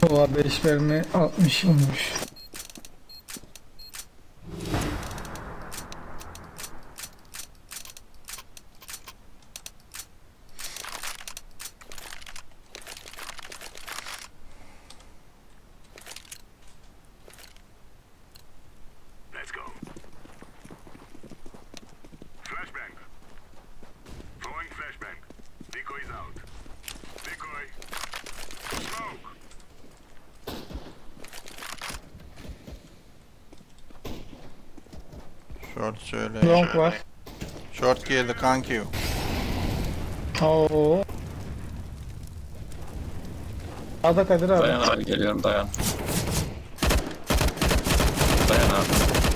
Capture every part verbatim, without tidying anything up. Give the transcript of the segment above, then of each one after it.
Oha beş mermi altmış olmuş. Let's go. Flashbang. Throwing flashbang. Decoy is out. Decoy. Smoke. Short söyle. Long var. Short girdi kanki. Oo. Ada Kadir abi. Dayan abi, geliyorum, dayan. Dayan abi.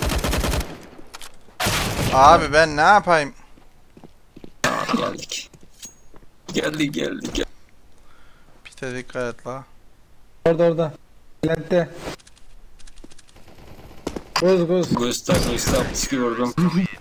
Abi ben ne yapayım? Abi geldik. Geldik geldik. geldik. Pite dikkat et la. Orada orada. Lente. Goz goz. Göster göster altmış iki vurdum.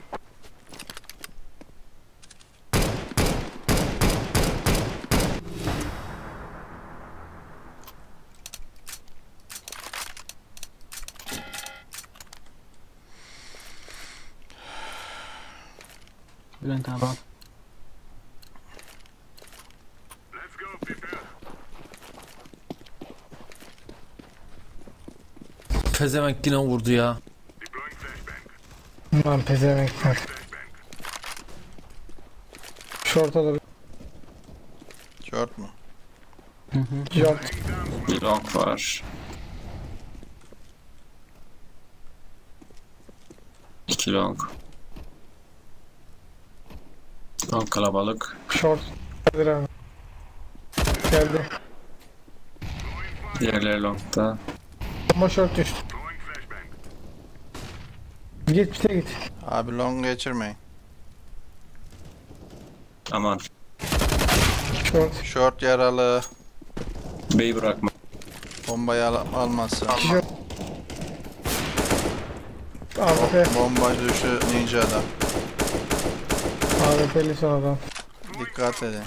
Bülent abi al. Let's go. Prepare. Pezevenk yine vurdu ya. Deploying flashbang. Lan pezevenkler. Flashbang. Short olabilir. Short mu? Hı hı. Short. Laying down smoke. Bir long var. İki long. Long kalabalık. Short. Kadir abi. Geldi. Diğerleri longda. Ama short düştü. Throwing flashbang. Git pite git. Abi long geçirmeyin. Aman. Short. Short yaralı. Bey bırakma. Bombayı al almazsa. Short. A W P. Bomba düşü ninja'da. A W P'li son adam. Dikkat edin.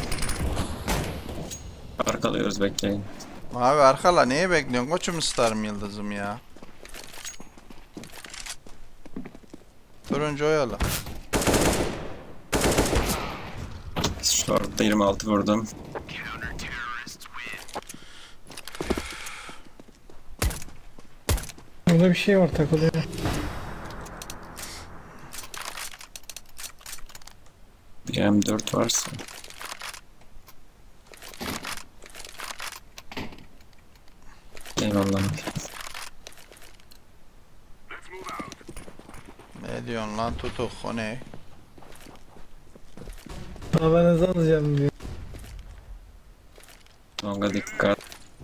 Arkalıyoruz, bekleyin. Abi arkala neyi bekliyorsun? Koçum starım yıldızım ya. Turuncu oyalı. Short'ta yirmi altı vurdum. Burada bir şey var takılıyor. Bir M dört varsa. Eyvallah. Let's move out. Ne diyorsun lan tutuk o ne? Ama ben hızlı alacağım diyor. Long'a dikkat.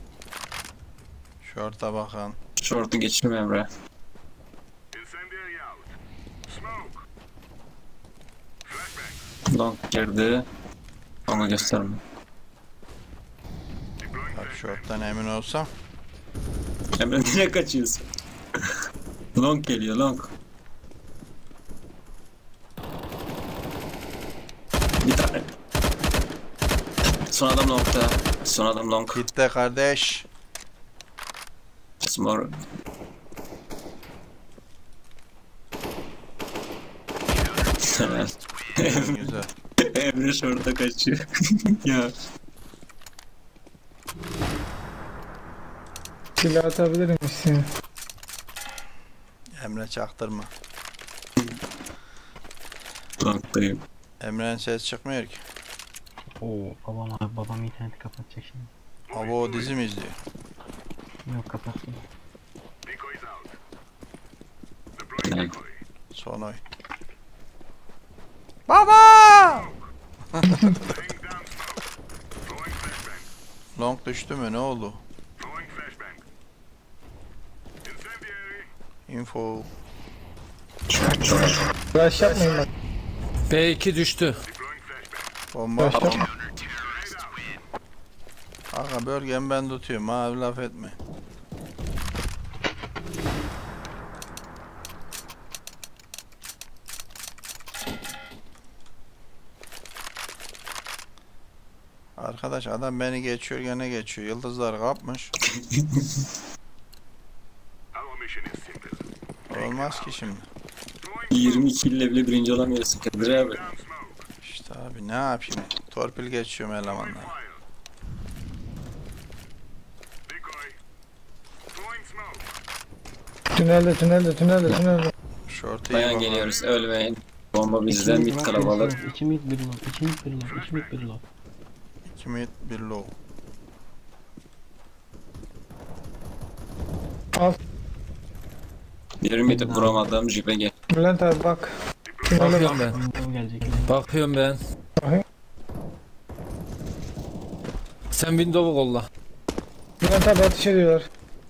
Short'a bakın. Short'u geçirme Emre. Incendiary out. Smoke. Flashbang. Long girdi. Long'a gösterme. Deploying Bak flashbang. short'tan emin olsam. Emre nereye kaçıyorsun? Long geliyor, long. Bir tane. Son adam long'da. Son adam long. Gitti kardeş. Small. Güzel. Emre şorta kaçıyor. Ya. Silah atabilir misin? Emre çaktırma. Long'dayım. Emre'nin ses çıkmıyor ki. Oo babam abi, babam interneti kapatacak şimdi. Abi o dizi mi izliyor? Yok kapattım. Decoy is out. Deploying decoy. Son oy. Baba! Laying down smoke. Throwing flashbang. Long düştü mü ne oldu? Throwing flashbang. Incendiary. Info. Flash yapmayın bak. B iki düştü. Deploying flashbang. Bomba. Flash yapma. Grenade out. Aga bölgemi ben tutuyorum abi laf etme. Arkadaş Arkadaş adam beni geçiyor gene geçiyor. Yıldızlar kapmış. Our mission is simple. Olmaz ki şimdi. yirmi iki ile bile birinci olamıyorsun Kadir abi. Down smoke. İşte abi ne yapayım? Torpil geçiyorum elemanlar. Fire. Decoy. Throwing smoke. Tünelde tünelde tünelde tünelde. Şortu iyi Dayan baba. geliyoruz ölmeyin. Bomba bizden mid kalabalık. İki mid bir low. İki mid bir low. İki mid bir low. İki mid bir low. Al. Bir mid vuramadım jipe gel. Bülent abi bak. Tünele bak. Bakıyorum ben. Low gelecek. Bakıyorum ben. Bakayım. Sen window'u kolla. Bülent abi ateş ediyorlar.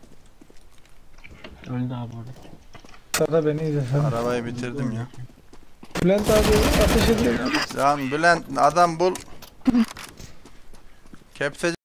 Öldü abi orada. Sağda beni izle sen. Arabayı bitirdim ya. Bülent abi ateş ediyorlar. Lan Bülent adam bul. Kepçeci